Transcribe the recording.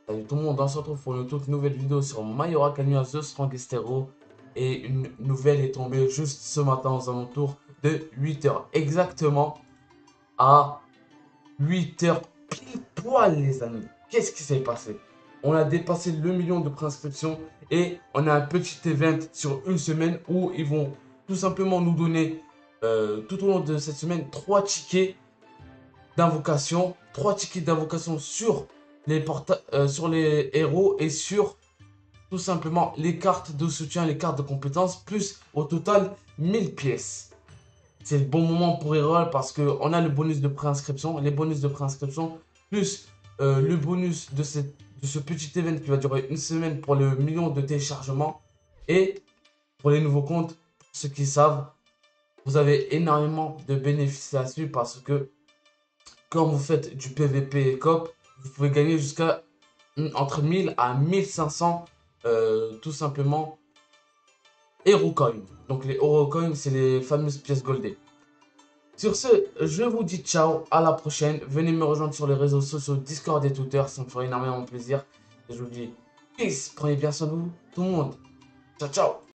Salut tout le monde, on se retrouve pour une toute nouvelle vidéo sur My Hero Academia The Strongest Hero. Et une nouvelle est tombée juste ce matin aux alentours de 8 h. Exactement à 8 h pile poil les amis. Qu'est-ce qui s'est passé? On a dépassé le million de préinscriptions et on a un petit event sur une semaine où ils vont tout simplement nous donner tout au long de cette semaine 3 tickets d'invocation, 3 tickets d'invocation sur les héros et sur tout simplement les cartes de soutien, les cartes de compétences, plus au total 1000 pièces. C'est le bon moment pour Reroll parce qu'on a le bonus de préinscription, les bonus de préinscription, plus le bonus de ce petit event qui va durer une semaine pour le million de téléchargements. Et pour les nouveaux comptes, pour ceux qui savent, vous avez énormément de bénéfices là-dessus parce que quand vous faites du PVP et COP, vous pouvez gagner jusqu'à entre 1000 à 1500 tout simplement Hero Coin. Donc les Hero Coin, c'est les fameuses pièces goldées. Sur ce, je vous dis ciao, à la prochaine. Venez me rejoindre sur les réseaux sociaux, Discord et Twitter, ça me ferait énormément plaisir. Et je vous dis peace, prenez bien soin de vous, tout le monde. Ciao, ciao.